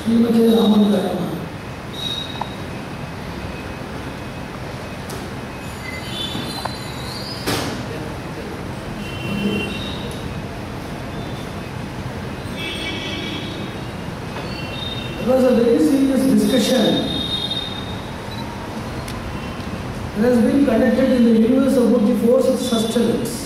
Srimati Ramankarama. There was a very serious discussion that has been conducted in the universe about the force of sustenance.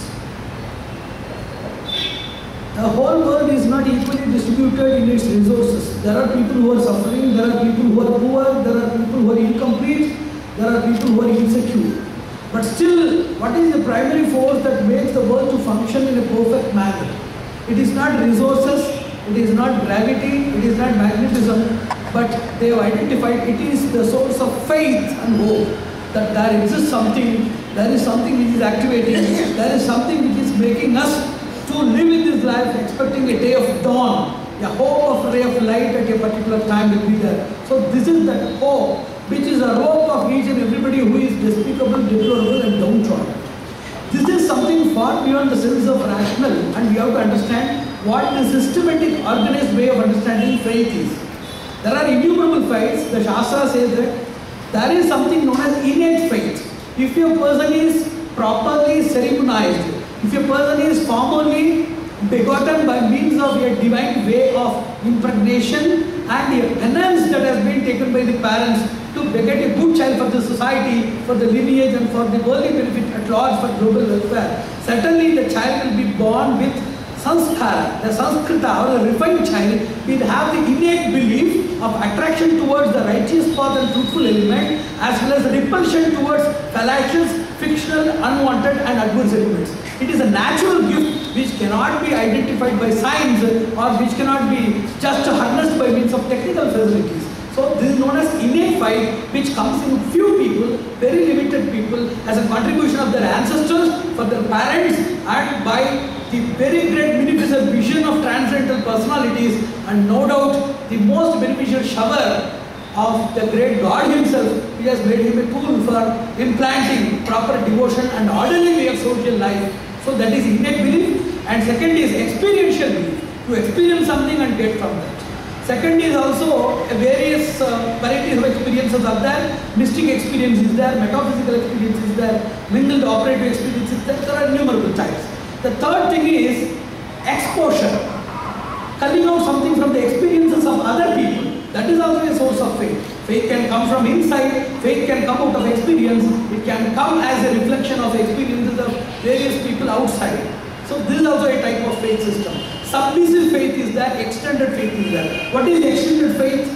The whole world is not equally distributed in its resources. There are people who are suffering, there are people who are poor, there are people who are incomplete, there are people who are insecure. But still, what is the primary force that makes the world to function in a perfect manner? It is not resources, it is not gravity, it is not magnetism, but they have identified it is the source of faith and hope. That there exists something, there is something which is activating, there is something which is making us to live in this life expecting a day of dawn, a hope of a ray of light at a particular time will be there. So this is that hope, which is a hope of each and everybody who is despicable, deplorable and downtrodden. This is something far beyond the sense of rational, and we have to understand what the systematic organized way of understanding faith is. There are innumerable faiths. The Shastra says that there is something known as innate faith. If a person is properly ceremonized, if a person is formally begotten by means of a divine way of impregnation and a penance that has been taken by the parents to beget a good child for the society, for the lineage and for the worldly benefit at large, for global welfare, certainly the child will be born with sanskara, the Sanskrita or the refined child will have the innate belief of attraction towards the righteous path and truthful element, as well as repulsion towards fallacious, fictional, unwanted and adverse elements. It is a natural gift which cannot be identified by science or which cannot be just harnessed by means of technical facilities. So this is known as innate faith, which comes in few people, very limited people, as a contribution of their ancestors, for their parents, and by the very great beneficial vision of transcendental personalities, and no doubt the most beneficial shower of the great God himself, which has made him a tool for implanting proper devotion and orderly way of social life. So that is innate belief. And second is experiential belief, to experience something and get from that. Second is also various varieties of experiences are there. Mystic experience is there, metaphysical experience is there, mingled operative experience is there. There are innumerable types. The third thing is exposure, culling out something from the experiences of other people. That is also a source of faith. Faith can come from inside, faith can come out of experience, it can come as a reflection of experiences of various people outside. So this is also a type of faith system. Submissive faith is there, extended faith is there. What is extended faith?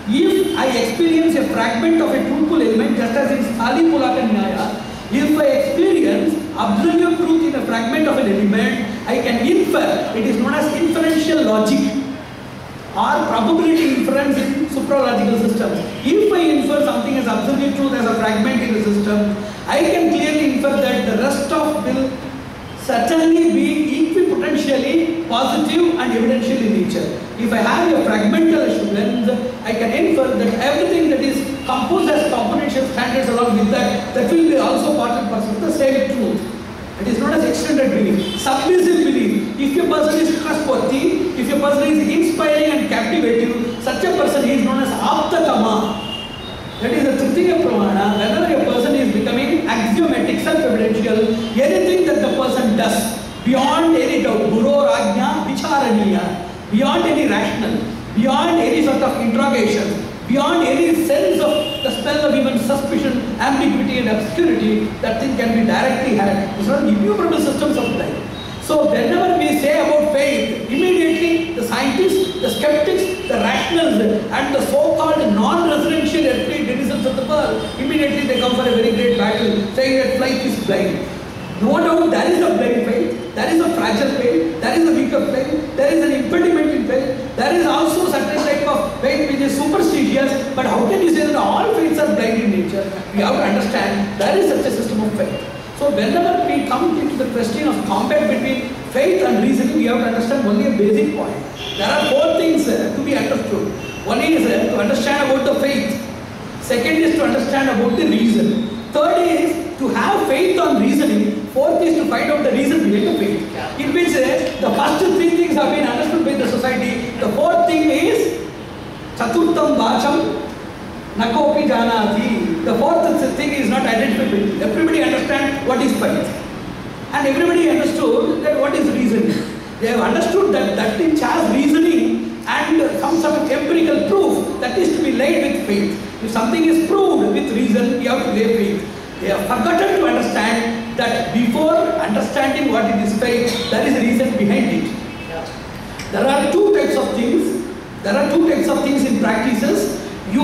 If I experience a fragment of a truthful element, just as in Sthali-Pulaka Nyaya, if I experience absolute truth in a fragment of an element, I can infer. It is known as inferential logic or probability inference in supralogical systems. If I infer something as absolute truth as a fragment in a system, I can clearly infer that the rest of will certainly be equipotentially positive and evidential in nature. If I have a fragmental assurance, I can infer that everything that is composed as componential standards along with that, that will be also part and parcel of the same truth. It is known as extended belief. Submissive belief. If a person is trustworthy, if a person is inspiring and captivating, such a person is known as aptatama. That is the Tritiya Pramana. Whenever a person is becoming axiomatic, self-evidential, anything that the person does, beyond any doubt, guru or ajna, vicharaniya, beyond any rational, beyond any sort of interrogation, beyond any sense of the spell of even suspicion, ambiguity and obscurity, that thing can be directly had. These are innumerable systems of life. So whenever we say about faith, immediately the scientists, the skeptics, the rationals and the so-called non-residential earthly denizens of the world, immediately they come for a very great battle, saying that life is blind. No doubt there is a blind faith, there is a fragile faith, there is a weaker faith, there is an impediment in faith, there is also certain type of faith which is superstitious, but how can you say that all faiths are blind in nature? We have to understand there is such a system of faith. So whenever we come into the question of combat between faith and reasoning, we have to understand only a basic point. There are four things to be understood. One is to understand about the faith. Second is to understand about the reason. Third is to have faith on reasoning. Fourth is to find out the reason behind the faith. In which the first three things have been understood by the society. The fourth thing is Chatur Nakopi Janati. The fourth thing is not identified. Everybody understands what is faith. And everybody understood that what is reasoning. They have understood that which has reasoning and some sort of empirical proof that is to be laid with faith. If something is proved with reason, you have to lay faith. They have forgotten to understand that before understanding what it is faith, there is a reason behind it. There are two types of things. There are two types of things in practices. You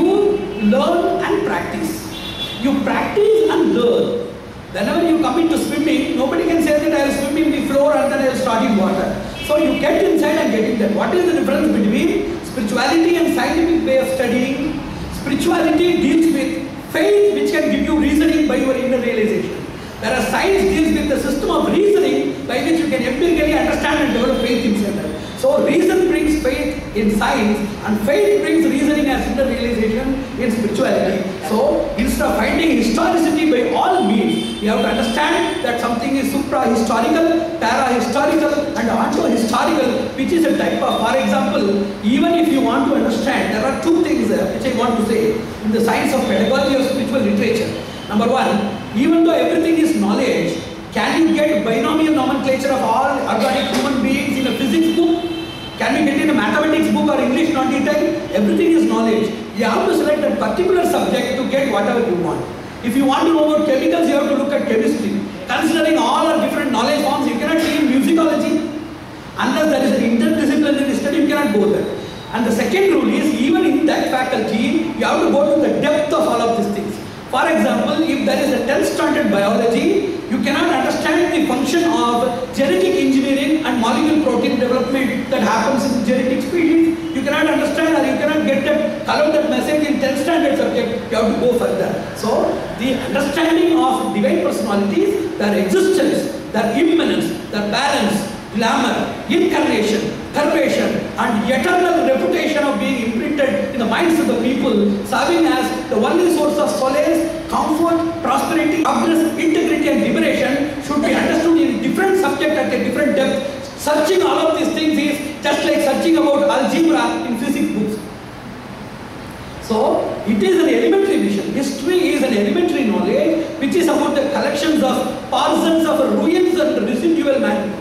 learn and practice. You practice and learn. Whenever you come into swimming, nobody can say that I will swim in the floor and then I will start in water. So you get inside and get in there. What is the difference between spirituality and scientific way of studying? Spirituality deals with faith which can give you reasoning by your inner realization. Whereas science deals with the system of reasoning by which you can empirically understand and develop faith inside. So reason brings faith in science and faith brings reasoning as inner realization in spirituality. So instead of finding historicity by all means, you have to understand that something is supra-historical, para-historical and onto-historical, which is a type of, for example, even if you want to understand, there are two things which I want to say in the science of pedagogy of spiritual literature. Number one, even though everything is knowledge, can you get binomial nomenclature of all organic human beings in a physics book? Can we get in a mathematics book or English non-detailed? Everything is knowledge. You have to select a particular subject to get whatever you want. If you want to know about chemicals, you have to look at chemistry. Considering all our different knowledge forms, you cannot see in musicology. Unless there is an interdisciplinary study, you cannot go there. And the second rule is, even in that faculty, you have to go to the depth of all of these things. For example, if there is a 10th standard biology, you cannot understand the function of genetic engineering and molecular protein development that happens in genetic species. You cannot understand or you cannot get that, color that message in 10th standard subject. You have to go further. So, the understanding of divine personalities, their existence, their immanence, their balance, glamour, incarnation, pervation and eternal reputation of being imprinted in the minds of the people, serving as the only source of solace, comfort, prosperity, progress, integrity and liberation should be understood in different subject at a different depth. Searching all of these things is just like searching about algebra in physics books. So, it is an elementary vision. History is an elementary knowledge which is about the collections of thousands of ruins and residual manuscripts.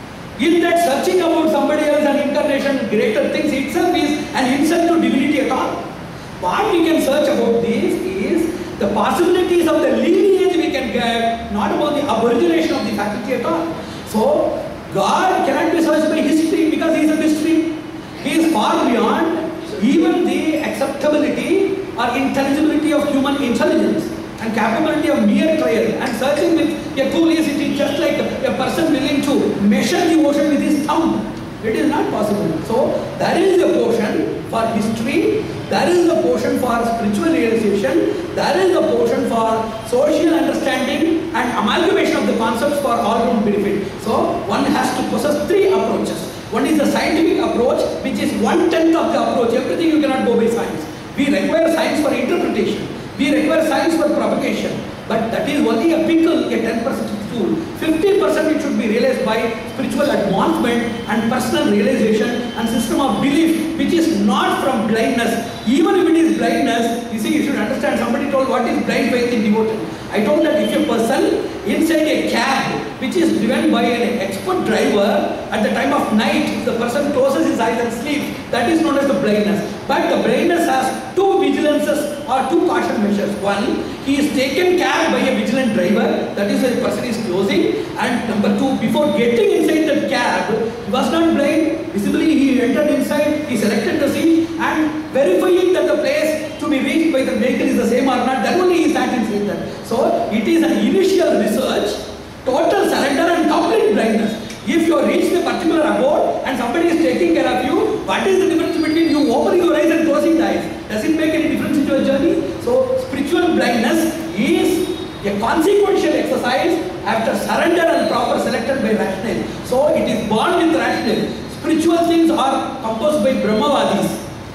In that searching about somebody else and incarnation, greater things itself is an insult to divinity at all. What we can search about this is the possibilities of the lineage we can get, not about the origination of the faculty at all. So, God cannot be searched by history because He is a mystery. He is far beyond even the acceptability or intelligibility of human intelligence and capability of mere trial and searching with a tool is it is just like a person willing to measure the ocean with his thumb. It is not possible. So there is a portion for history, there is a portion for spiritual realization, there is a portion for social understanding and amalgamation of the concepts for all-round benefit. So one has to possess three approaches. One is the scientific approach, which is 1/10 of the approach. Everything you cannot go by science. We require science for interpretation. We require science for propagation, but that is only a pickle, a 10% tool. 50% it should be realized by spiritual advancement and personal realization and system of belief, which is not from blindness. Even if it is blindness, you see, you should understand. Somebody told what is blind faith in devotion. I told that if a person inside a cab which is driven by an expert driver at the time of night, if the person closes his eyes and sleeps, that is known as the blindness. But the blindness has two vigilances or two caution measures. One, he is taken care by a vigilant driver, that is why the person is closing. And number two, before getting inside the cab, he was not blind. Visibly he entered inside, he selected the seat and verifying that the place to be reached by the vehicle is the same or not, then only he sat inside that. So it is an initial research, total surrender and complete blindness. If you reach the particular abode and somebody is taking care of you, what is the difference between you opening your eyes and closing the eyes? Does it make any difference in your journey? So spiritual blindness is a consequential exercise after surrender and proper selected by rationale. So it is born with rationale. Spiritual things are composed by Brahmavadis.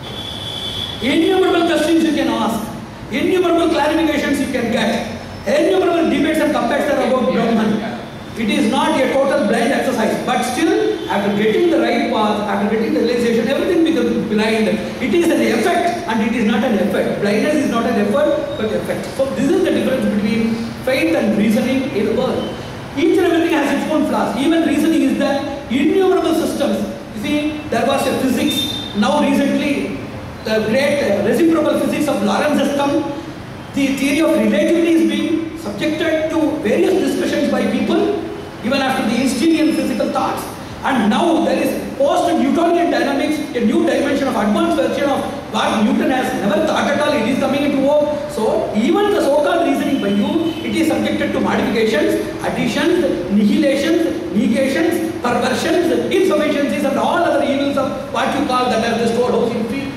Innumerable questions you can ask, innumerable clarifications you can get, innumerable debates and comparisons about Brahman. It is not a total blind exercise, but still after getting the right path, after getting the realization, everything becomes blind. It is an effect and it is not an effect. Blindness is not an effort but effect. So this is the difference between faith and reasoning in the world. Each and everything has its own flaws. Even reasoning is that innumerable systems. You see, there was a physics. Now recently, the great reciprocal physics of Lorentz has come. The theory of relativity is being subjected to various discussions by people, even after the Einsteinian physical thoughts. And now there is post-Newtonian dynamics, a new dimension of advanced version of what Newton has never thought at all. It is coming into vogue. So even the so-called reasoning by you, it is subjected to modifications, additions, annihilations, negations, perversions, insufficiencies and all other evils of what you call that as the storehouse in field.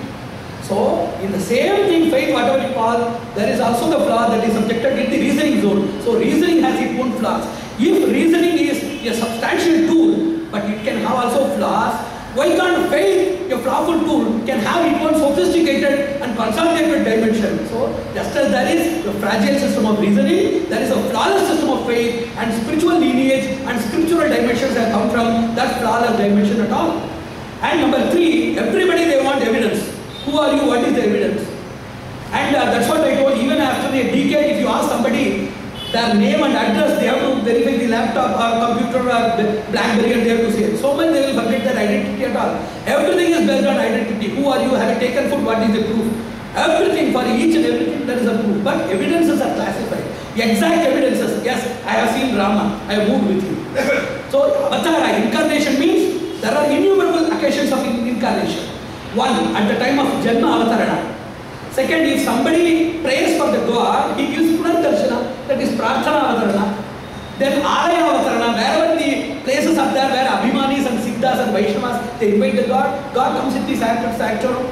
So in the same thing, faith, whatever you call, there is also the flaw that is subjected in the reasoning zone. So reasoning has its own flaws. If reasoning is a substantial tool, but it can have also flaws, why can't faith, a flawful tool, can have its own sophisticated and consolidated dimension? So just as there is a fragile system of reasoning, there is a flawless system of faith, and spiritual lineage and scriptural dimensions have come from that flawless dimension at all. And number three, everybody they want evidence. Who are you? What is the evidence? And that's what I told. Even after a decade, if you ask somebody their name and address, they have to verify the laptop or computer or BlackBerry, and they have to say it. So much they will forget their identity at all. Everything is based on identity. Who are you? Have you taken food? What is the proof? Everything, for each and everything there is a proof. But evidences are classified. Exact evidences. Yes, I have seen Rama. I have moved with you. So Avatara, incarnation means there are innumerable occasions of incarnation. One, at the time of Janma Avatarana. Second, if somebody prays for the God, he gives Punardarshana, that is Prarthana Avatarana. Then Alaya Avatarana, wherever the places are there where Abhimanis and Siddhas and Vaishnavas, they invite the God, God comes in the sanctum.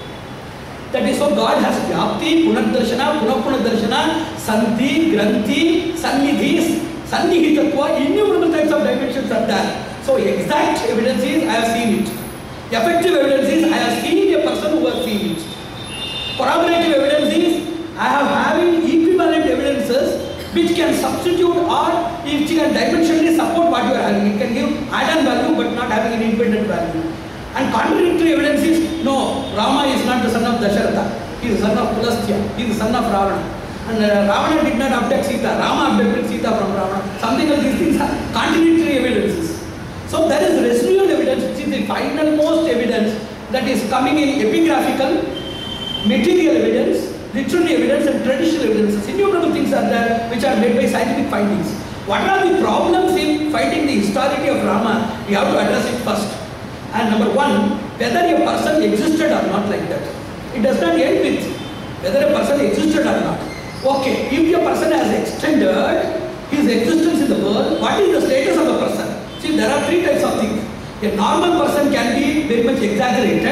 That is, so God has Vyapti, Punardarshana, Punapunardarshana, Sandhi, Granthi, Sannidhis, Sannihitatva, innumerable types of dimensions are there. So exact evidence is, I have seen it. Effective evidence is, I have seen a person who has seen it. Corroborative evidence is, I have having equivalent evidences which can substitute or which can dimensionally support what you are having. It can give add-on value but not having an independent value. And contradictory evidence is, no, Rama is not the son of Dasharatha. He is the son of Pulastya. He is the son of Ravana. And Ravana did not abduct Sita. Rama abducted Sita from Ravana. Something of these things are contradictory evidences. So there is residual evidence, which is the final most evidence that is coming in epigraphical, material evidence, literary evidence and traditional evidences. Innumerable things are there which are made by scientific findings. What are the problems in finding the historicity of Rama? We have to address it first. And number one, whether a person existed or not, like that. It does not end with whether a person existed or not. Okay, if a person has extended his existence in the world, what is the status of the person? See, there are three types of things. A normal person can be very much exaggerated,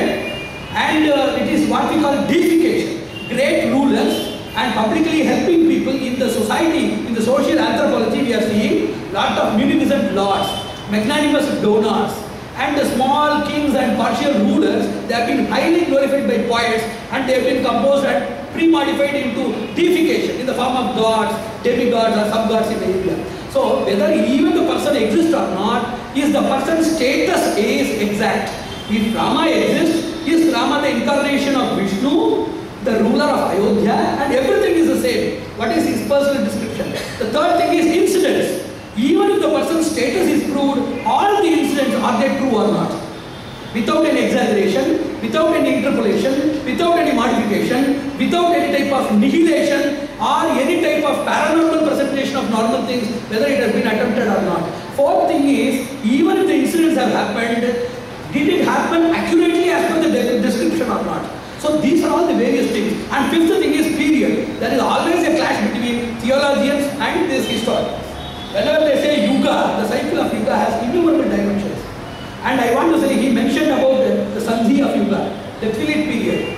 and it is what we call deification. Great rulers and publicly helping people in the society, in the social anthropology, we are seeing lot of munificent lords, magnanimous donors, and the small kings and partial rulers. They have been highly glorified by poets, and they have been composed and pre-modified into deification in the form of gods, demigods or sub-gods in the area. So whether even the person exists or not, is the person's status is exact. If Rama exists, is Rama the incarnation of Vishnu, the ruler of Ayodhya, and everything is the same. What is his personal description? The third thing is incidents. Even if the person's status is proved, all the incidents, are they true or not? Without any exaggeration, without any interpolation, without any modification, without any type of nihilation or any type of paranormal presentation of normal things, whether it has been attempted or not. Fourth thing is, even if the incidents have happened, did it happen accurately as per the description or not? So these are all the various things. And fifth thing is period. There is always a clash between theologians and these historians. Whenever they say Yuga, the cycle of Yuga has innumerable dimensions. And I want to say, he mentioned about the Sandhi of Yuga, the Twilit period.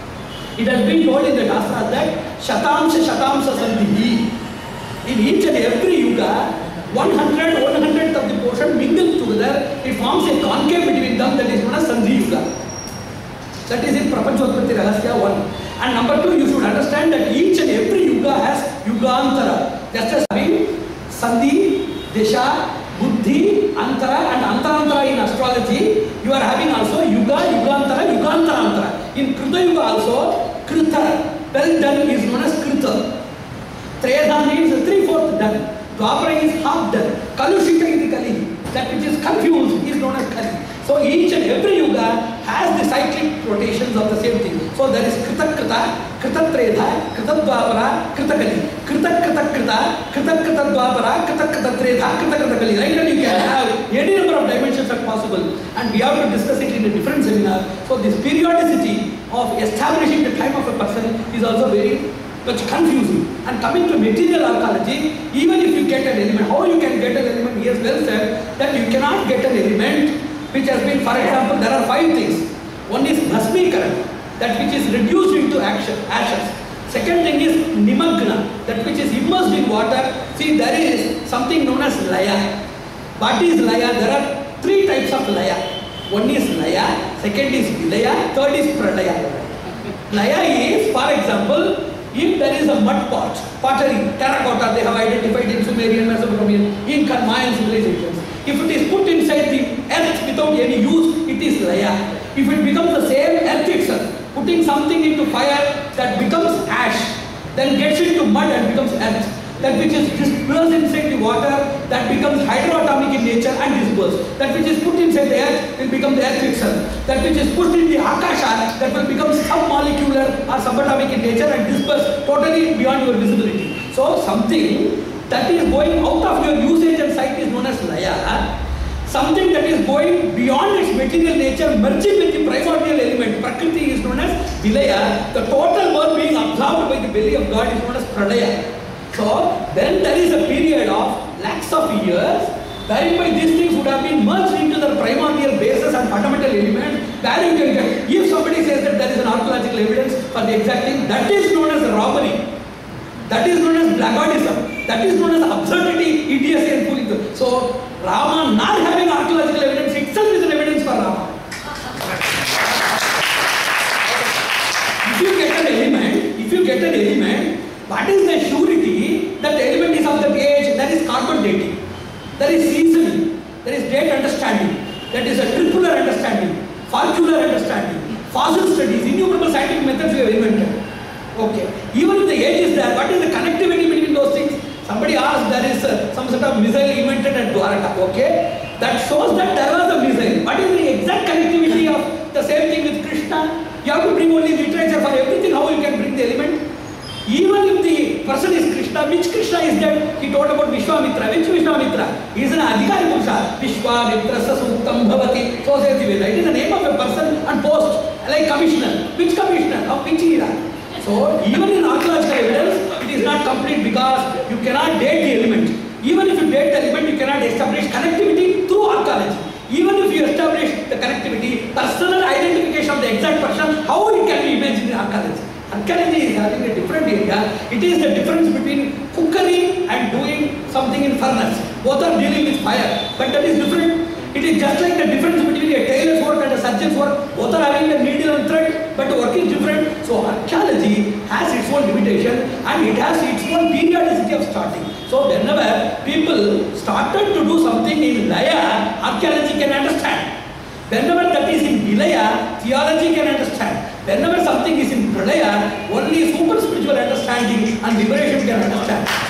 It has been told in the Shastras that Shatamsha Sandhi. In each and every Yuga, 100th of the portion mingled together, it forms a concave between them, that is known as Sandhi Yuga. That is in Prapanchotpatti Rahasya 1. And number 2, you should understand that each and every Yuga has Yugantara. Just as having Sandhi, Desha, Buddhi Antara and Antarantara in astrology, you are having also Yuga, Yugantara, Yugantarantara. In Krita Yuga also, Krita, well done is known as Krita. Treta means 3/4 done. Dwapara is half done. Kalushita is Kali. That which is confused is known as Kali. So each and every yuga has the cyclic rotations of the same thing. So there is Krita Krita, Krita Treta, Krita Dwapara, Krita Kali. Krita Krita Krita, Krita Krita Dwapara, Krita Krita Treta, Krita Krita Kali. Right now you can have any number of dimensions are possible, and we have to discuss it in a different seminar. So this periodicity of establishing the time of a person is also very much confusing. And coming to material archaeology, even if you get an element, how you can get an element? He has well said that you cannot get an element which has been, for example, there are 5 things. One is Bhasmikaran, that which is reduced into ashes. Second thing is Nimagna, that which is immersed in water. See, there is something known as Laya. What is Laya? There are 3 types of Laya. One is Laya, second is Vilaya, third is Pralaya. Laya is, for example, if there is a mud pot, pottery, terracotta, they have identified in Sumerian, Mesopotamian, Incan, Mayan civilizations. If it is put inside the earth without any use, it is Laya. If it becomes the same earth itself, putting something into fire that becomes ash, then gets into mud and becomes earth. That which is dispersed inside the water, that becomes hydroatomic in nature and dispersed. That which is put inside the earth will become the earth itself. That which is put in the akasha, that will become submolecular or subatomic in nature and dispersed totally beyond your visibility. So something that is going out of your usage and sight is known as Laya. Something that is going beyond its material nature, merging with the primordial element, Prakriti, is known as Vilaya. The total work being absorbed by the belly of God is known as Pradaya. So then there is a period of lakhs of years whereby these things would have been merged into the primordial basis and fundamental elements, where you can get, if somebody says that there is an archaeological evidence for the exact thing, that is known as robbery. That is known as blackguardism. That is known as absurdity, idiocy and foolishness. So Rama not having archaeological evidence itself is an evidence for Rama. If you get an element, what is the surety that the element is of that age? There is carbon dating, there is seasoning, there is date understanding, that is a tripular understanding, follicular understanding, fossil studies, innumerable scientific methods we have invented. Okay. Even if the age is there, what is the connectivity between those things? Somebody asked, there is some sort of missile invented at Dwaraka. Okay. That shows that there was a missile. What is the exact connectivity of the same thing with Krishna? You have to bring only literature for everything. How you can bring the element? Even if the person is Krishna, which Krishna is that? He told about Vishwamitra. Which Vishwamitra? He is an Adhikari Purusha. Vishwamitra Sasuktam Bhavati. So says the Veda. It is the name of a person and post, like commissioner. Which commissioner? Of which era? So even in archaeological evidence, it is not complete because you cannot date the element. Even if you date the element, you cannot establish connectivity through archaeology. Even if you establish the connectivity, personal identification of the exact person, how it can be imagined in archaeology? Archaeology is having a different area. It is the difference between cookery and doing something in furnace. Both are dealing with fire, but that is different. It is just like the difference between a tailor's work and a surgeon's work. Both are having a needle and thread, but the work is different. So archaeology has its own limitation and it has its own periodicity of starting. So whenever people started to do something in Laya, archaeology can understand. Whenever that is in Vilaya, theology can understand. Whenever something is in Pralaya, only super spiritual understanding and liberation can understand. So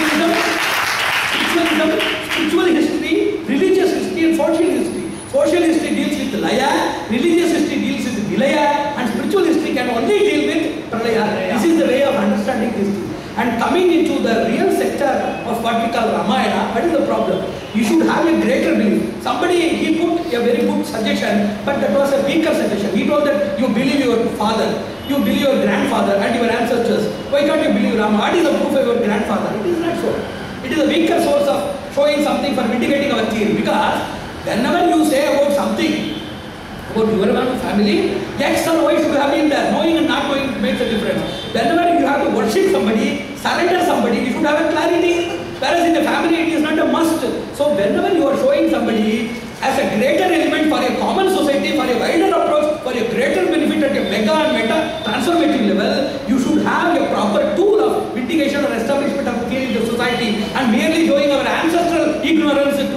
spiritual history, religious history and social history. Social history deals with Laya, religious history deals with Vilaya, and spiritual history can only deal with Pralaya. This is the way of understanding history. And coming into the real sector of what we call Ramayana, what is the problem? You should have a greater belief. Somebody, he put a very good suggestion, but that was a weaker suggestion. He told that you believe your father, you believe your grandfather and your ancestors. Why can't you believe Rama? What is the proof of your grandfather? It is not so. It is a weaker source of showing something for mitigating our theory. Because whenever you say about something, about your family, X or Y should have been there. Knowing and not knowing makes a difference. Whenever you have to worship somebody, surrender somebody, you should have a clarity. Whereas in the family, it is not a must. So whenever you are showing somebody as a greater element for a common society, for a wider approach, for a greater benefit at a mega and meta transformative level, you should have a proper tool of mitigation or establishment of theory in the society, and merely showing our ancestral ignorance towards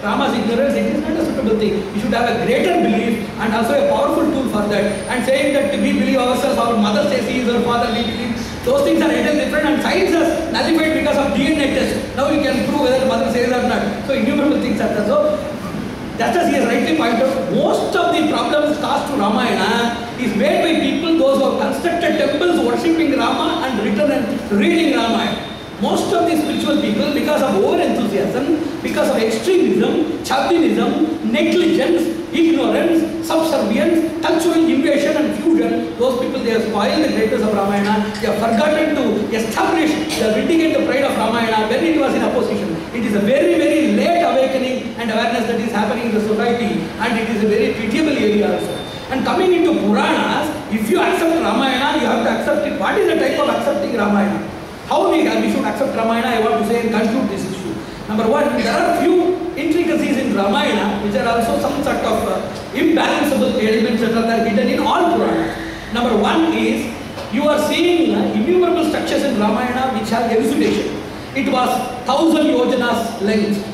Rama's ignorance, it is not a suitable thing. We should have a greater belief and also a powerful tool for that. And saying that we believe ourselves, our mother says he is our father, we believe. Those things are little different, and science has nullified because of DNA test. Now you can prove whether the mother says or not. So innumerable things are there. So just as he has rightly pointed out, most of the problems caused to Ramayana is made by people, those who have constructed temples worshipping Rama and written and reading Ramayana. Most of the spiritual people, because of over-enthusiasm, because of extremism, chauvinism, negligence, ignorance, subservience, cultural invasion and fusion, those people, they have spoiled the greatness of Ramayana. They have forgotten to establish, vindicate the pride of Ramayana when it was in opposition. It is a very, very late awakening and awareness that is happening in the society, and it is a very pitiable area also. And coming into Puranas, if you accept Ramayana, you have to accept it. What is the type of accepting Ramayana? How we should accept Ramayana, I want to say and conclude this issue. Number one, there are few intricacies in Ramayana which are also some sort of imbalanceable elements that are hidden in all Puranas. Number one is, you are seeing innumerable structures in Ramayana which have elucidation. It was 1000 yojanas length,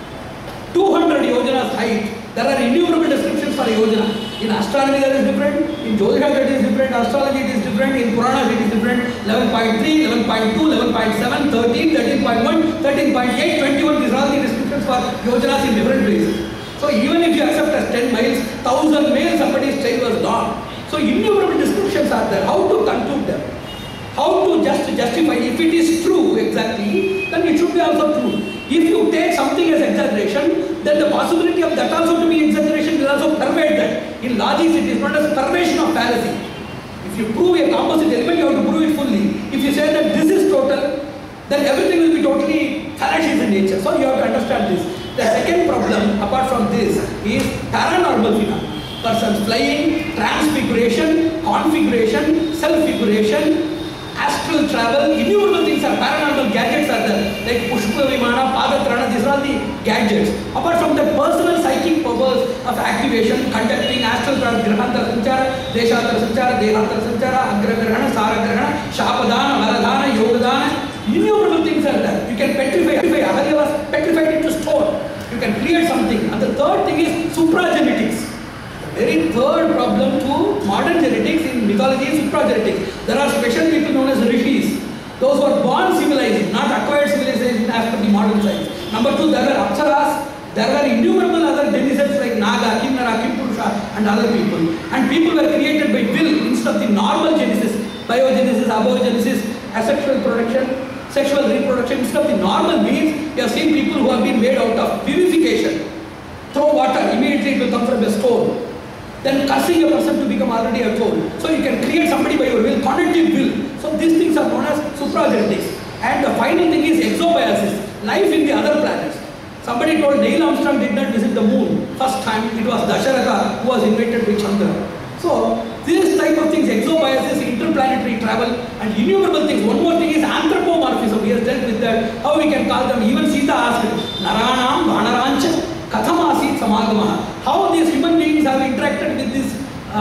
200 yojanas height. There are innumerable descriptions for yojana. In astronomy there is different, in Jyotisha it is different, astrology it is different, in Puranas it is different, 11.3, 11.2, 11.7, 13, 13.1, 13.8, 21, these are all the descriptions for yojanas in different places. So even if you accept as 10 miles, 1000 miles somebody's chain was long. So innumerable descriptions are there. How to conclude them? How to justify? If it is true exactly, then it should be also true. If you take something as exaggeration, then the possibility of that also to be exaggeration will also pervade that. In logic, it is not a pervasion of fallacy. If you prove a composite element, you have to prove it fully. If you say that this is total, then everything will be totally fallacious in nature. So you have to understand this. The second problem, apart from this, is paranormal phenomena. Persons flying, transfiguration, configuration, self-figuration, astral travel, innumerable things are paranormal gadgets are there, like Pushpa Vimana, Padatrana, these are the gadgets. Apart from the personal psychic powers of activation, conducting astral travel, Grahantara Sanchara, Deshatara Sanchara, Dehatara Sanchara, Agragrahana, Saragrahana, Shapadana, Varadhana, Yogadana, innumerable things are there. You can petrify, Ahalya was petrified into stone. You can create something. And the third thing is supragenetics. Very third problem to modern genetics in mythology is supragenetics. There are special people known as rishis. Those who are born civilized, not acquired civilization as per the modern science. Number two, there were apsaras. There were innumerable other denizens like Naga, Kinnara, Kimpurusha and other people. And people were created by will instead of the normal genesis, biogenesis, abogenesis, asexual production, sexual reproduction. Instead of the normal means, we have seen people who have been made out of vivification. Throw water, immediately it will come from a stone. Then cursing a person to become already a soul. So you can create somebody by your will, cognitive will. So these things are known as supragenetics. And the final thing is exobiosis, life in the other planets. Somebody told Neil Armstrong did not visit the moon. First time it was Dasharatha who was invented by Chandra. So this type of things, exobiosis, interplanetary travel and innumerable things. One more thing is anthropomorphism. We have dealt with that. How we can call them. Even Sita asked, Naranam, Vanarancha, Kathamasit Samagama. How these human beings have interacted with these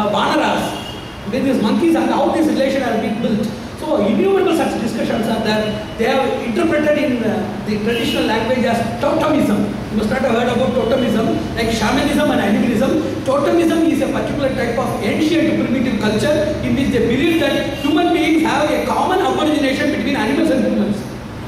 Vanaras, with these monkeys, and how this relation has been built. So innumerable such discussions are there. They have interpreted in the traditional language as totemism. You must not have heard about totemism, like shamanism and animalism. Totemism is a particular type of ancient primitive culture in which they believe that human beings have a common origination between animals and humans.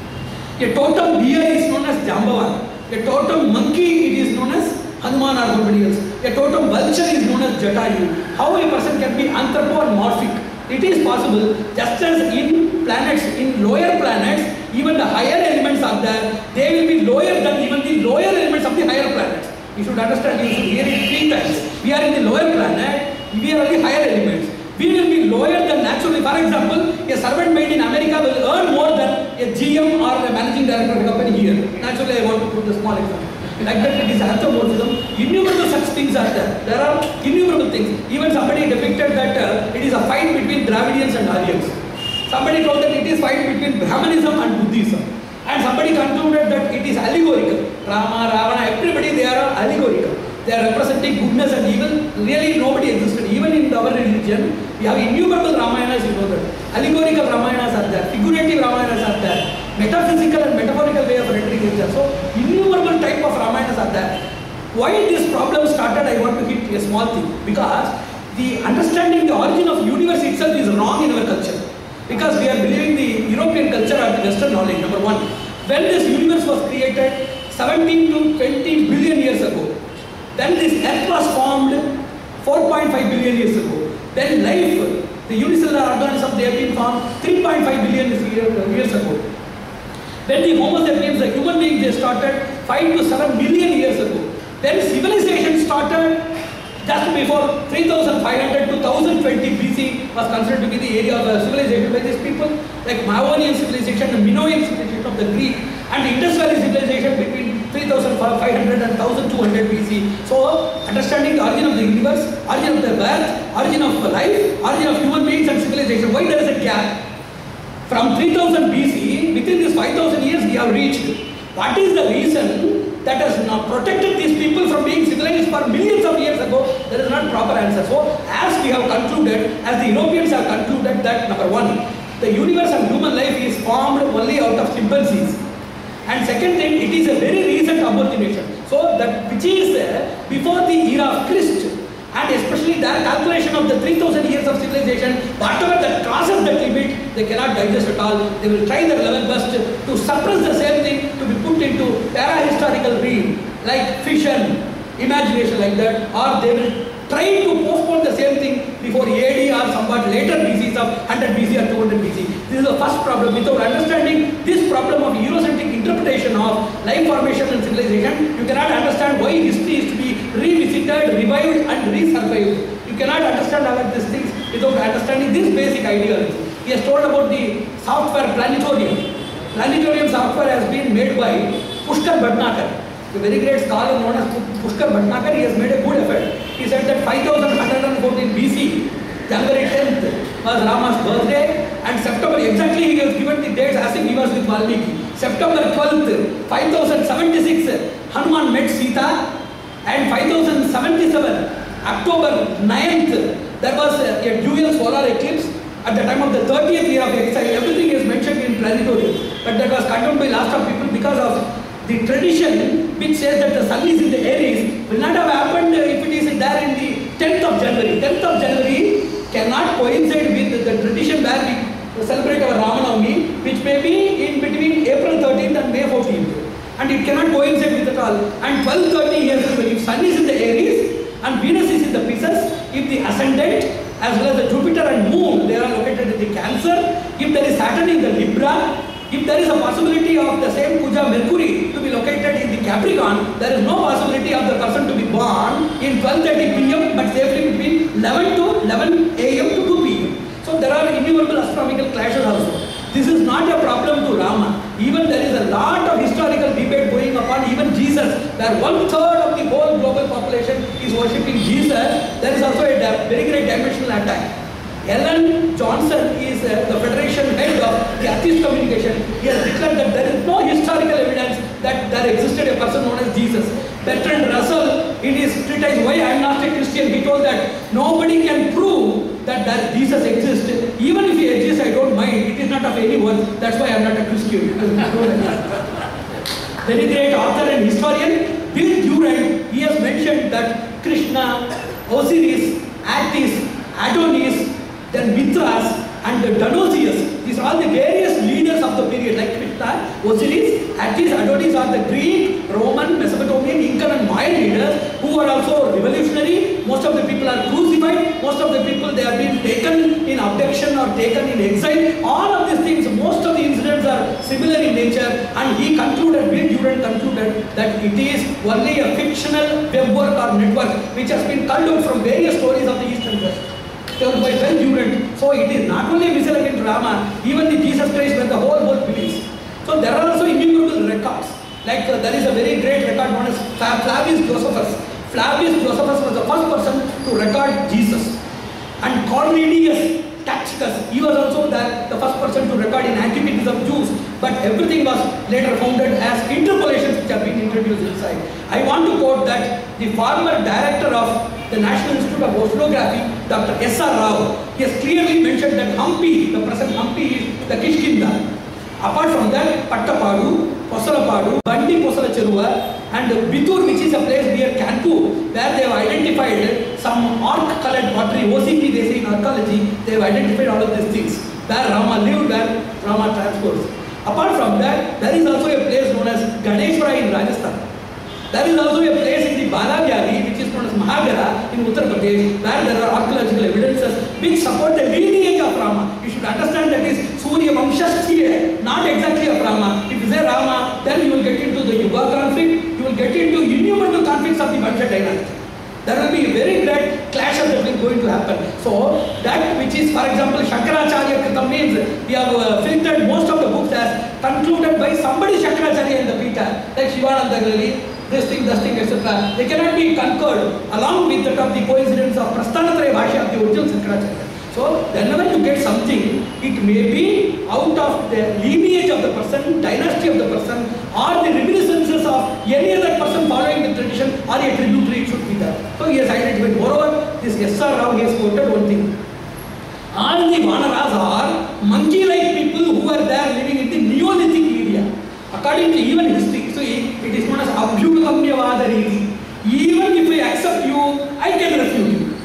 A totem deer is known as Jambavan. A totem monkey, it is known as Hanuman or somebody else. A totem vulture is known as Jatayu. How a person can be anthropomorphic? It is possible, just as in planets, in lower planets, even the higher elements are there, they will be lower than even the lower elements of the higher planets. You should understand, you should hear it 3 times. We are in the lower planet, we are in the higher elements. We will be lower than naturally. For example, a servant maid in America will earn more than a GM or a managing director of a company here. Naturally, I want to put a small example. Like that, it is anthropomorphism. Innumerable such things are there. There are innumerable things. Even somebody depicted that it is a fight between Dravidians and Aryans. Somebody told that it is fight between Brahmanism and Buddhism. And somebody concluded that it is allegorical. Rama, Ravana, everybody, they are allegorical. They are representing goodness and evil. Really nobody existed. Even in our religion, we have innumerable Ramayanas, you know that. Allegorical Ramayanas are there. Figurative Ramayanas are there. Metaphysical and metaphorical way of rendering nature. So innumerable type of Ramayanas are there. Why this problem started, I want to hit a small thing. Because the understanding the origin of universe itself is wrong in our culture. Because we are believing the European culture or the Western knowledge, number one. When this universe was created 17 to 20 billion years ago, then this earth was formed 4.5 billion years ago. Then life, the unicellular organisms, they have been formed 3.5 billion years ago. When the Homo sapiens, the human beings, they started 5 to 7 million years ago. Then civilization started just before 3500 to 1020 BC was considered to be the area of civilization by these people, like Mauryan civilization, the Minoan civilization of the Greek, and the Indus Valley civilization between 3500 and 1200 BC. So, understanding the origin of the universe, origin of the earth, origin of life, origin of human beings and civilization, why there is a gap? From 3000 BC, within this 5000 years we have reached. What is the reason that has not protected these people from being civilized for millions of years ago? There is not proper answer. So, as we have concluded, as the Europeans have concluded that number one, the universe and human life is formed only out of chimpanzees. And second thing, it is a very recent origination. So, that which is before the era of Christ. And especially their calculation of the 3000 years of civilization, whatever that crosses that limit, they cannot digest at all. They will try their level best to suppress the same thing, to be put into para-historical realm, like fission, imagination like that, or they will try to postpone the same thing before AD or somewhat later BCs of 100 BC or 200 BC. This is the first problem. Without understanding this problem of Eurocentric interpretation of life formation and civilization, you cannot understand why history is to be revisited, revived and resurvived. You cannot understand all of these things without understanding this basic ideology. He has told about the software planetarium. Planetarium software has been made by Pushkar Bhatnagar. A very great scholar known as Pushkar Bhatnagar, he has made a good effort. He said that 5114 BC, January 10th was Rama's birthday, and September, exactly he has given the dates as if he was with Valmiki. September 12th, 5076, Hanuman met Sita, and 5077, October 9th, there was a dual solar eclipse at the time of the 30th year of exile. Everything is mentioned in planetarium, but that was condemned by lots of people because of the tradition which says that the sun is in the Aries will not have happened if it is there in the 10th of January. 10th of January cannot coincide with the tradition where we celebrate our Ramanavami, which may be in between April 13th and May 14th. And it cannot coincide with it all. And 12:30 years, if sun is in the Aries and Venus is in the Pisces, if the ascendant as well as the Jupiter and Moon, they are located in the Cancer, if there is Saturn in the Libra, if there is a possibility of the same Kuja Mercury to be located in the Capricorn, there is no possibility of the person to be born in 12:30 PM but safely between 11 to 11 AM to 2 PM. So there are innumerable astronomical clashes also. This is not a problem to Rama. Even there is a lot of historical debate going upon even Jesus, where 1/3 of the whole global population is worshipping Jesus. There is also a very great dimensional attack. Ellen Johnson is the Federation head of the atheist communication. He has declared that there is no historical evidence that there existed a person known as Jesus. Bertrand Russell, in his treatise Why I Am Not a Christian, he told that nobody can prove that Jesus exists. Even if he exists, I don't mind. It is not of any worth. That's why I am not a Christian. Very great author and historian, Bill Durant, he has mentioned that Krishna, Osiris, Attis, Adonis, then Mithras and Dionysius, these are all the various leaders of the period, like Krishna, Osiris, Attis, Adonis are the Greek, Roman, Mesopotamian, Incan and Mayan leaders who are also revolutionary. Most of the people are crucified, most of the people they have been taken in abduction or taken in exile. All of these things, most of the incidents are similar in nature, and he concluded, Bill Durant concluded that it is only a fictional web work or network which has been culled out from various stories of the East and West. By Bill Durant. So it is not only Vishal against Rama, even the Jesus Christ where the whole world believes. So there are also innumerable records. Like there is a very great record known as Flavius Josephus. Flavius Josephus was the first person to record Jesus. And Cornelius Tacitus, he was also the first person to record in Antiquities of Jews. But everything was later founded as interpolations which have been introduced inside. I want to quote that the former director of the National Institute of Oceanography, Dr. S.R. Rao, he has clearly mentioned that Hampi, the present Hampi, is the Kishkinda. Apart from that, Pattapadu, Kosalapadu, Bandi Kosala Cheruva, and Bitur, which is a place near Kanpur, where they have identified some orc-colored pottery. OCP, they say in archaeology, they have identified all of these things. Where Rama lived, where Rama transports. Apart from that, there is also a place known as Ganeshwara in Rajasthan. There is also a place in the Bala Valley, which is known as Mahagara in Uttar Pradesh, where there are archaeological evidences which support the lineage of Rama. You should understand that is Surya Vamshashtiya, not exactly of Rama. If you say Rama, then you will get into the Yuga conflict, you will get into innumerable conflicts of the Vansha dynasty. There will be a very great clash that is going to happen. So, that which is, for example, Shankaracharya Kritam means we have filtered most of the books as concluded by somebody Shankaracharya in the Pita, like Shivananda Gali, this thing, etc. They cannot be concurred along with that of the coincidence of Prasthanatraya Bhashya of the original Shankaracharya. So, whenever you get something, it may be out of the lineage of the person, dynasty of the person, or the reminiscences of any other person following the tradition, or a tributary, it should be there. So, he has identified. Moreover, this S.R. Rao, he has quoted one thing. All the Vanaras are monkey-like people who were there living in the Neolithic area. According to even history, so it is known as Abhyugamyavada Riti. Even if I accept you, I can refute you.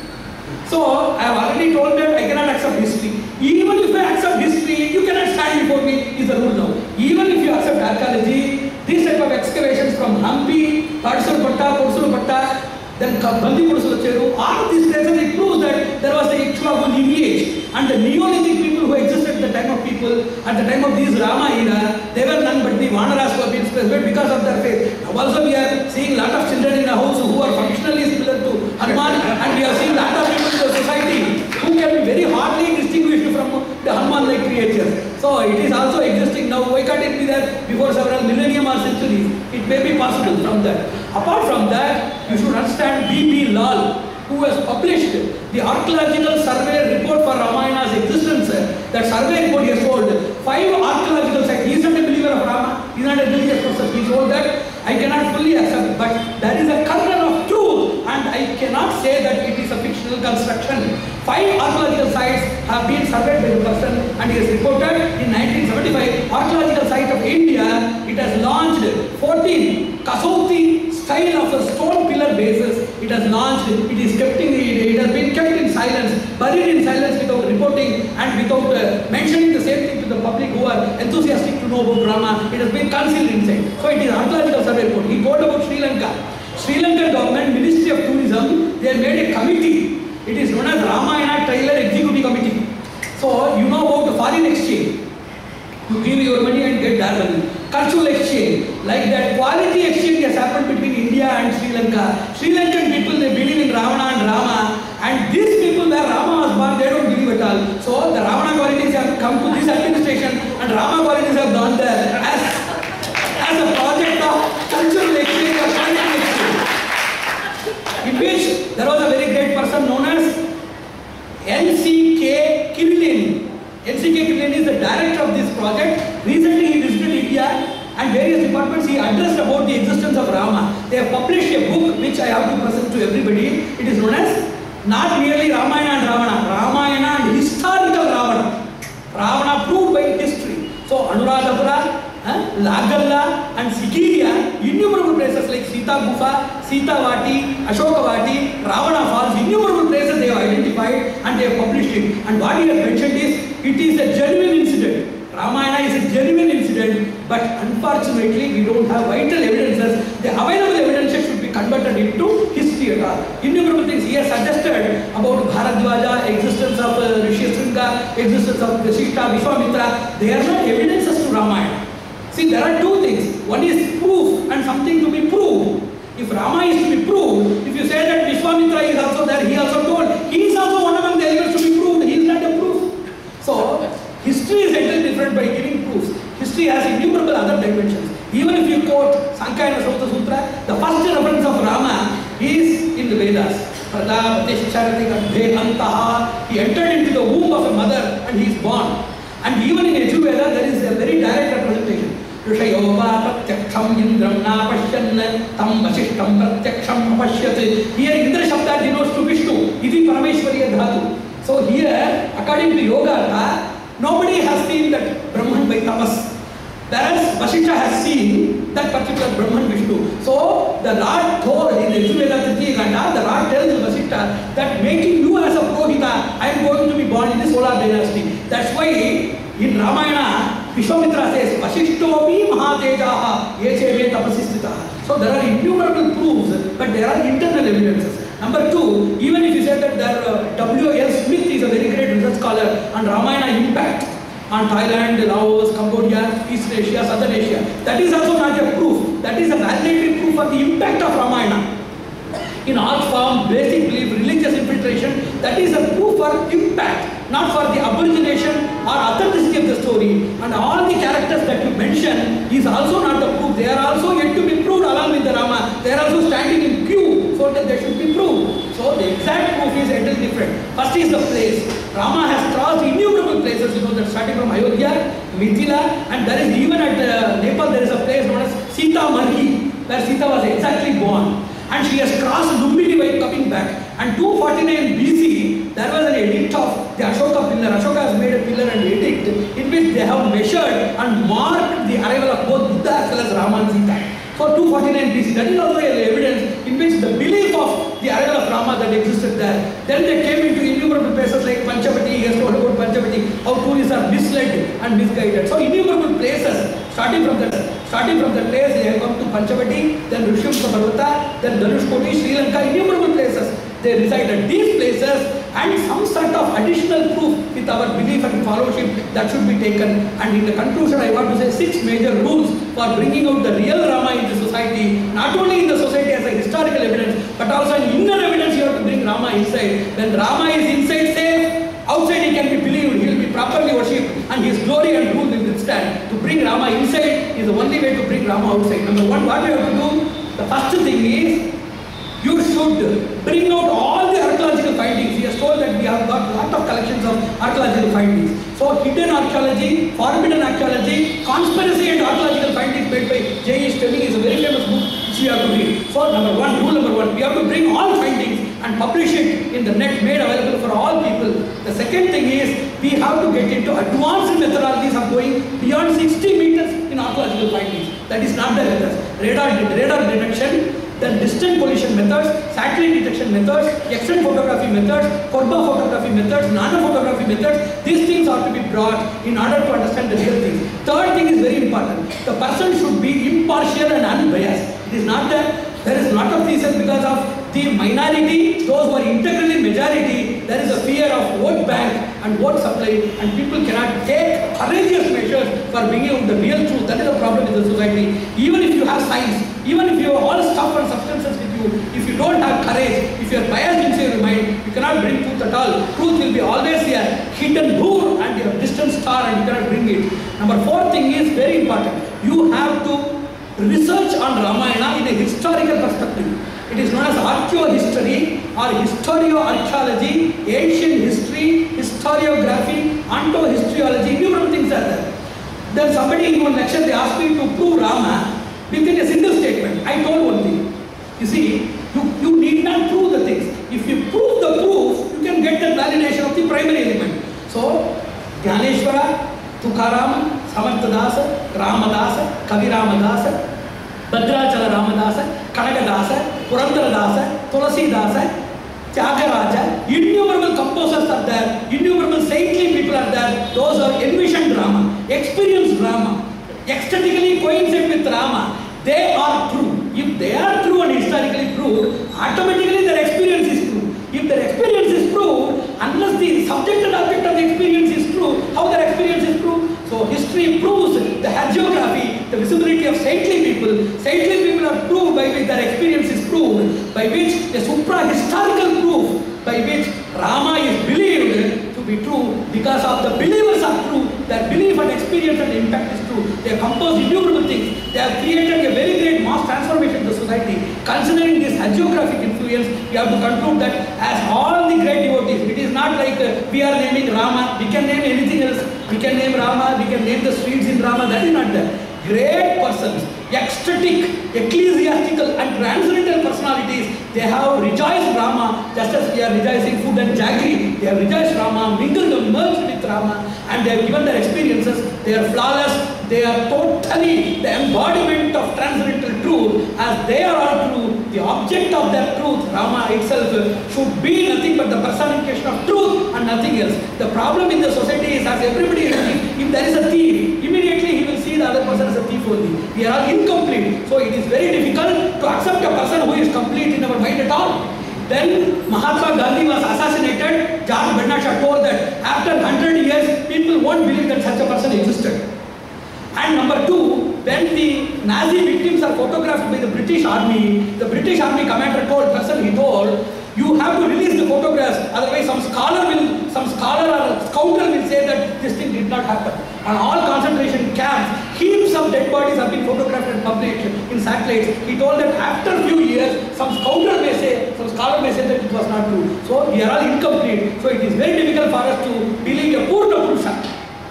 So, I have already told that I cannot accept history. Even if I accept history, you cannot stand before me, is the rule now. Even if you accept archaeology, these type of excavations from Hampi, Padsurpatta, Kursulpatta, then Bandipur Cheru, all of these places, it proves that there was the Ikshvaku lineage and the Neolithic people who existed at the time of people, at the time of these Rama era, they were none but the Vanaras who have been specified because of their faith. Now also we are seeing a lot of children in a house who are functionally similar to Hanuman, and we are seeing a lot of people in the society who can be very hardly distinguished from the Hanuman-like creatures. So it is also existing now. Why can't it be there before several millennium or centuries? It may be possible from that. Apart from that, you should understand B.B. Lal, who has published the archaeological survey report for Ramayana's existence. That survey report he has told 5 archaeological sites. He is not a believer of Rama, he is not a religious person. He told that I cannot fully accept, but there is a kernel of truth, and I cannot say that it is a fictional construction. 5 archaeological sites have been surveyed by the person, and he has reported in 1975 archaeological site of India. It has launched 14 Kasauti style of a stone pillar bases. It has launched. It is kept in it has been kept in silence, buried in silence without reporting and without mentioning the same thing to the public who are enthusiastic to know about Rama. It has been concealed inside. So it is archaeological survey report. He told about Sri Lanka. Sri Lankan government, Ministry of Tourism, they made a committee. It is known as Ramayana Trailer Executive Committee. So you know about the foreign exchange. You give your money and get their money. Cultural exchange, like that quality exchange has happened between India and Sri Lanka. Sri Lankan people, they believe in Ravana and Rama, and these people where Rama was born, they don't believe at all. So the Ravana qualities have come to this administration, and Rama qualities have gone there as a project of cultural exchange or quality exchange. In which there was a very great person known as N.C.K. Kirlin. N.C.K. Kirlin is the director of this project. Recently he visited India and various departments. He addressed about the existence of Rama. They have published a book which I have to present to everybody. It is known as not merely Ramayana and Ravana, Ramayana and historical Ravana. Ravana proved by history. So Anuradhapura, Lagalla and Sigiria, innumerable places like Sita Gufa, Sita Vati, Ashoka Vati, Ravana Falls, innumerable places they have identified and they have published it. And what he has mentioned is, it is a genuine incident. Ramayana is a genuine incident, but unfortunately we don't have vital evidences. The available evidences should be converted into history at all. Innumerable things he has suggested about Bharadwaja, existence of Rishyasringa, existence of Vasishtha, Vishwamitra. They are not evidences to Ramayana. See, there are two things. One is proof and something to be proved. If Rama is to be proved, if you say that Vishwamitra is also there, he also told, he is also one among the elements to be proved, he is not a proof. So, history is entirely different by giving proofs. History has innumerable other dimensions. Even if you quote Sankayana Srota Sutra, the first reference of Rama is in the Vedas. He entered into the womb of a mother and he is born. And even in Yajurveda, there is a very direct representation. Rishayova pratyaksham indram napashyan tam vasishtam pratyaksham apashyat. Here Indra Shabda denotes to Vishnu. Iti Parameshwariya Dhatu. So here, according to Yoga, nobody has seen that Brahman by tapas. Whereas Vasishtha has seen that particular Brahman Vishnu. So the Lord told in the Yajurveda Tritiya Kanda, the Lord tells Vasishtha that making you as a Purohita, I am going to be born in the Solar dynasty. That's why in Ramayana, Vishwamitra says, Vasishtopi Mahatejaha Yecheve Tapasistitaha. So there are innumerable proofs, but there are internal evidences. Number two, even if you say that there, W.L. Smith is a very great research scholar on Ramayana impact on Thailand, Laos, Cambodia, East Asia, Southern Asia, that is also not a proof. That is a validatory proof of the impact of Ramayana. In art form, basic belief, religious infiltration, that is a proof for impact, not for the origination or authenticity of the story. And all the characters that you mention is also not a proof. They are also yet to be proved along with the Rama. They are also standing in queue so that they should be proved. So the exact proof is entirely different. First is the place. Rama has crossed innumerable places, you know, that starting from Ayodhya, Mithila, and there is even at Nepal there is a place known as Sita Marhi, where Sita was exactly born. And she has crossed Lumbini while coming back. And 249 BC, there was an edict of the Ashoka pillar. Ashoka has made a pillar and edict in which they have measured and marked the arrival of both Buddha as well as Rama and Sita. So 249 BC, that is also evidence in which the belief of the arrival of Rama that existed there. Then they came into innumerable places like Panchavati. He has told about Panchavati, how tourists are misled and misguided. So innumerable places, starting from the place, they have come to Panchavati, then Rishyamukha Parvata, then Dhanushkoti, Sri Lanka, innumerable places. They reside at these places, and some sort of additional proof with our belief and followership that should be taken. And in the conclusion, I want to say 6 major rules for bringing out the real Rama in the society, not only in the society as a historical evidence, but also an inner evidence. You have to bring Rama inside. When Rama is inside safe, outside he can be believed, he will be properly worshipped, and his glory and rule will withstand. To bring Rama inside is the only way to bring Rama outside. Number one, what we have to do? The first thing is, you should bring out all the archaeological findings. He has told that we have got a lot of collections of archaeological findings. So hidden archaeology, forbidden archaeology, conspiracy and archaeological findings made by J.E. Stelling is a very famous book which we have to read. So rule number one, we have to bring all findings and publish it in the net, made available for all people. The second thing is, we have to get into advanced methodologies of going beyond 60 meters in archaeological findings. That is not the methods. Radar detection, then distant collision methods, satellite detection methods, extant photography methods, Korba photography methods, nano photography methods. These things are to be brought in order to understand the real things. Third thing is very important. The person should be impartial and unbiased. It is not that there is lot of reasons because of the minority, those who are integrally majority, there is a fear of vote bank and vote supply, and people cannot take courageous measures for bringing out the real truth. That is a problem in the society. Even if you have science, even if you have all stuff and substances with you, if you don't have courage, if you are biased inside your mind, you cannot bring truth at all. Truth will be always a hidden door and a distant star, and you cannot bring it. Number 4 thing is very important. You have to research on Ramayana in a historical perspective. It is known as archaeohistory or historio-archaeology, ancient history, historiography, ontohistoriology, innumerable things are there. Then somebody in one lecture, they asked me to prove Rama within a single statement. I told one thing. You see, you need not prove the things. If you prove the proof, you can get the validation of the primary element. So, Gyaneshwara, Tukaram, Samarthadasa, Ramadasa, Kavi Ramadasa, Bhadrachala Ramadasa, Kanagadasa, Purandaradasa, Tulasidasa, Tyagaraja, innumerable composers are there, innumerable saintly people are there. Those are envisioned Rama, experienced Rama, ecstatically coincide with Rama. They are true. If they are true and historically proved, automatically their experience is true. If their experience is proved, unless the subject and object of the experience is true, how their experience is true? So history proves the hagiography, the visibility of saintly people. Saintly people are proved by which their experience is proved, by which a supra-historical proof, by which Rama is believed to be true because of the believers are true, their belief and experience and impact is true. They have composed innumerable things. They have created a very great mass transformation in the society. Considering this hagiographic influence, we have to conclude that as all the great devotees, it is not like we are naming Rama, we can name anything else. We can name Rama, we can name the streets in Rama, that is not there. Great persons, ecstatic, ecclesiastical and transcendental personalities, they have rejoiced Rama just as we are rejoicing food and jaggery. They have rejoiced Rama, mingled and merged with Rama, and they have given their experiences. They are flawless, They are totally the embodiment of transcendental truth. As they are all true, the object of that truth, Rama itself, should be nothing but the personification of truth and nothing else. The problem in the society is, as everybody is, if there is a thief, immediately he will see the other person as a thief only. We are all incomplete. So it is very difficult to accept a person who is complete in our mind at all. Then Mahatma Gandhi was assassinated. George Bernard Shaw told that after 100 years, people won't believe that such a person existed. And number two, when the Nazi victims are photographed by the British Army commander told person, he told, you have to release the photographs, otherwise some scholar or scoundrel will say that this thing did not happen. On all concentration camps, heaps of dead bodies have been photographed and published in satellites. He told that after a few years, some scoundrel may say, some scholar may say that it was not true. So we are all incomplete. So it is very difficult for us to believe a Purna Purusha.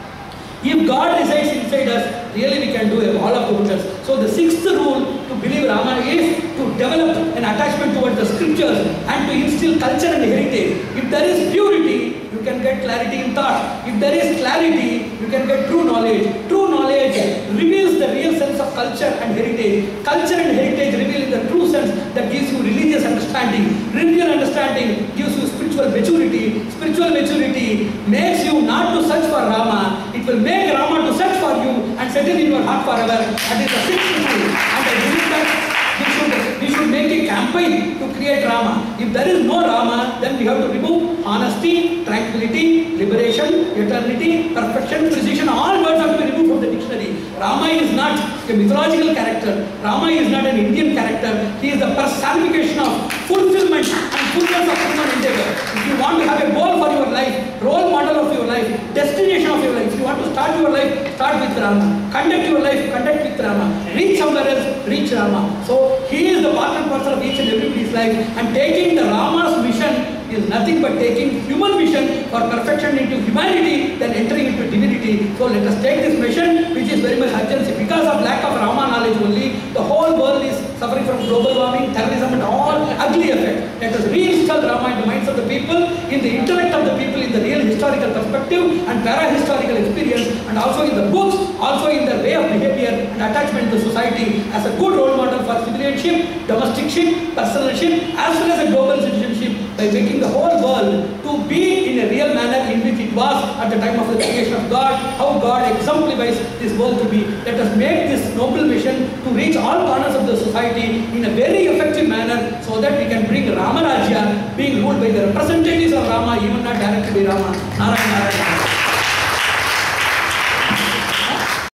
If God resides inside us, really we can do all of the Bhutas. So the sixth rule to believe Rama is to develop an attachment towards the scriptures and to instill culture and heritage. If there is purity, you can get clarity in thought. If there is clarity, you can get true knowledge. True knowledge reveals the real sense of culture and heritage. Culture and heritage reveal in the true sense that gives you religious understanding. Religious understanding gives you spiritual maturity. Spiritual maturity makes you not to search for Rama. It will make Rama to search for you and settle in your heart forever. That is the sixth rule. And I believe that we should make a campaign to create Rama. If there is no Rama, then we have to remove honesty, tranquility, liberation, eternity, perfection, precision. All words have to be removed from the dictionary. Rama is not a mythological character. Rama is not an Indian character. He is the personification of fulfillment and fullness of human endeavor. If you want to have a goal for your life, role model of your life, destination of your life, if you want to start your life, start with Rama. Conduct your life, conduct with Rama. Reach somewhere else, reach Rama. So he is the part and parcel of each and everybody's life, and taking the Rama's mission is nothing but taking human mission for perfection into humanity, then entering into divinity. So let us take this mission, which is very much urgency. Because of lack of Rama knowledge only, the whole world is suffering from global warming, terrorism and all ugly effects. Let us reinstall Rama in the minds of the people, in the intellect of the people, in the real historical perspective and para-historical experience, and also in the books, also in their way of behavior and attachment to society as a good role model for citizenship, domesticship, personalship, as well as a global citizenship, by making the whole world to be in a real manner in which it was at the time of the creation of God, how God exemplifies this world to be. Let us make this noble mission to reach all corners of the society in a very effective manner, so that we can bring Rama Rajya being ruled by the representatives of Rama, even not directly by Rama. Narayana.